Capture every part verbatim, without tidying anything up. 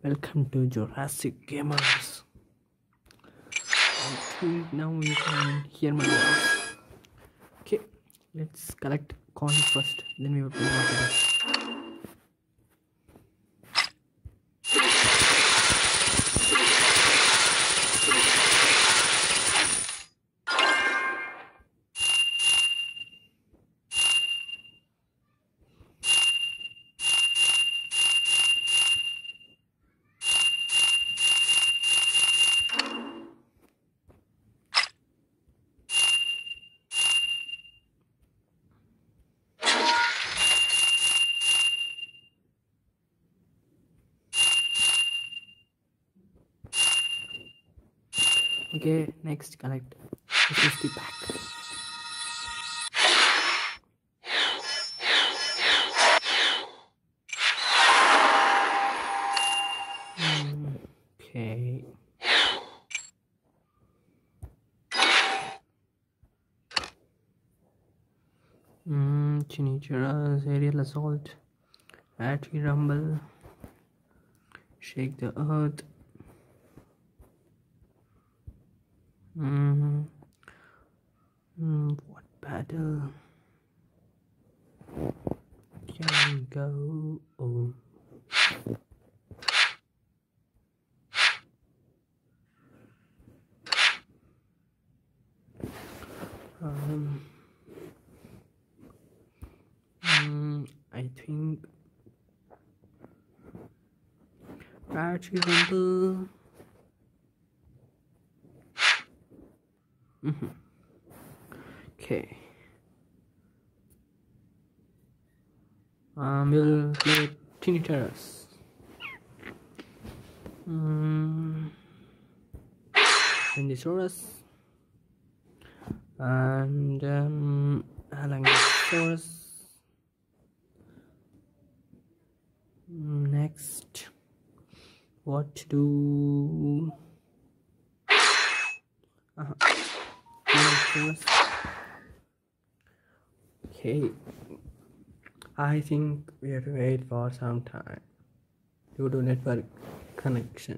Welcome to Jurassic Gamers. I think now you can hear my voice. Okay, let's collect coins first, then we will play after that. Okay, next collect this is the pack. Mm, okay. Mm, Chinichira's aerial assault, battery rumble, shake the earth. Mm, mm, what battle can we go? Oh. Um, mm, I think battery rumble. Mm-hmm. Okay. Um, we'll play Teeny Terrace. Mm, Vendisaurus and um, Alangosaurus. Next, what to do? Uh-huh. Okay, I think we have to wait for some time due to network connection.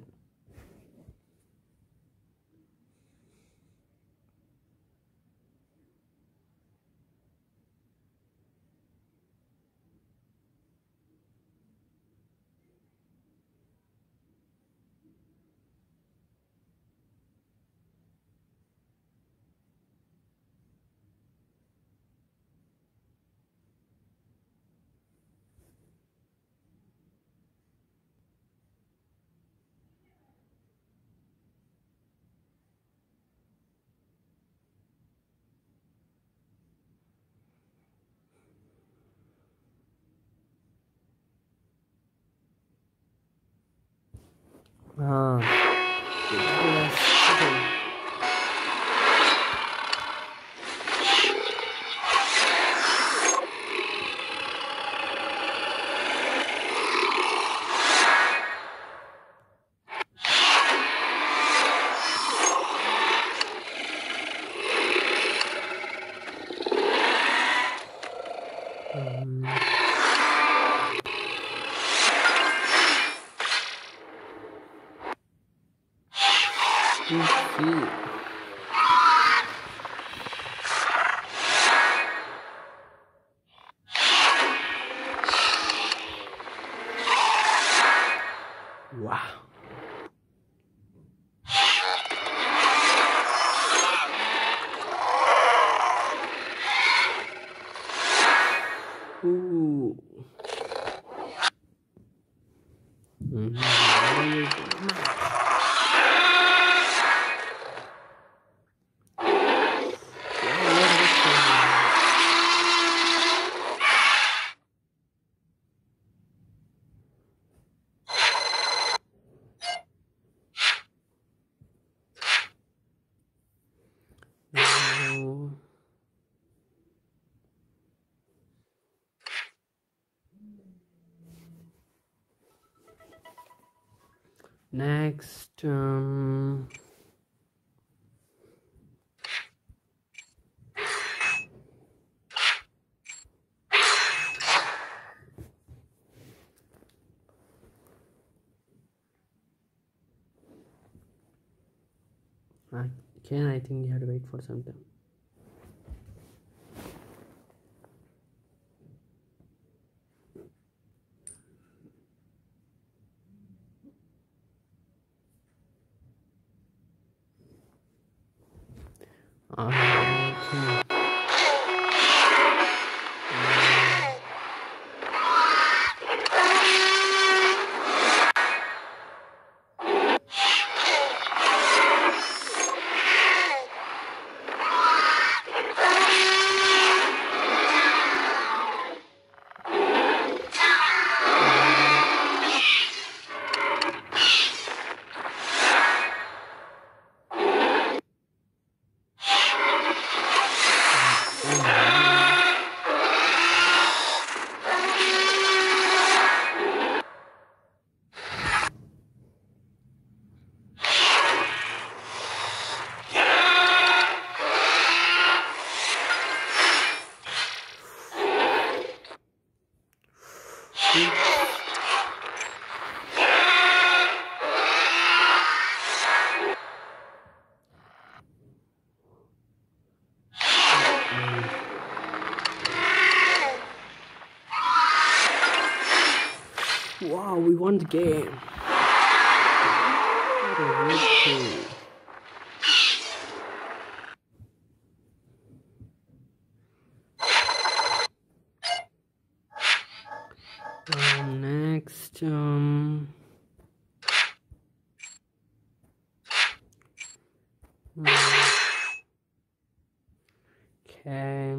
Ah, okay. Um, let's see. Wow. Ooh. Mm-hmm. No. Next, um, Again, I think you have to wait for some time. Okay. Wow, we won the game. Okay. Um, next, um, okay.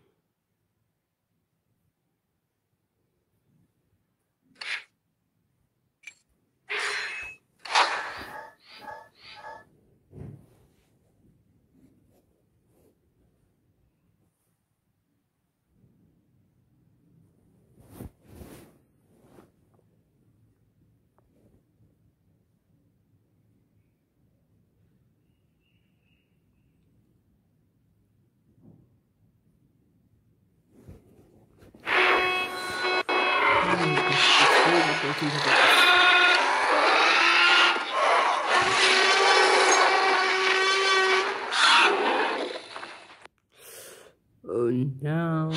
Oh no.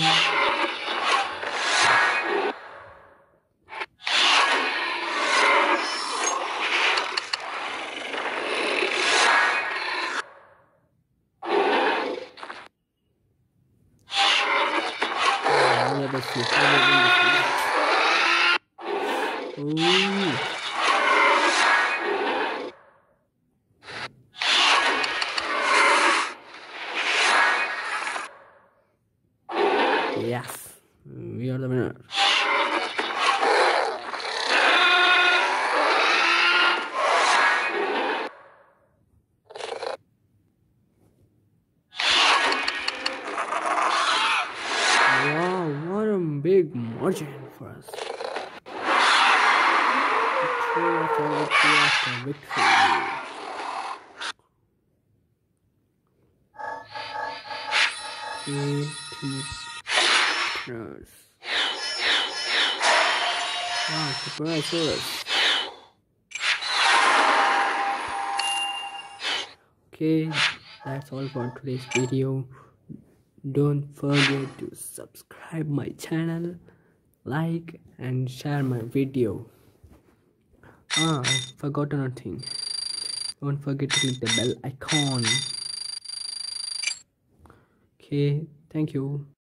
Let us see how they win this match. Ooh. Yes, we are the winner. Wow, what a big margin for us. Victory after victory after victory. Okay, two players. Wow, surprise! Okay, that's all for today's video. Don't forget to subscribe my channel, like and share my video. Ah, I forgot another thing. Don't forget to click the bell icon. Okay, thank you.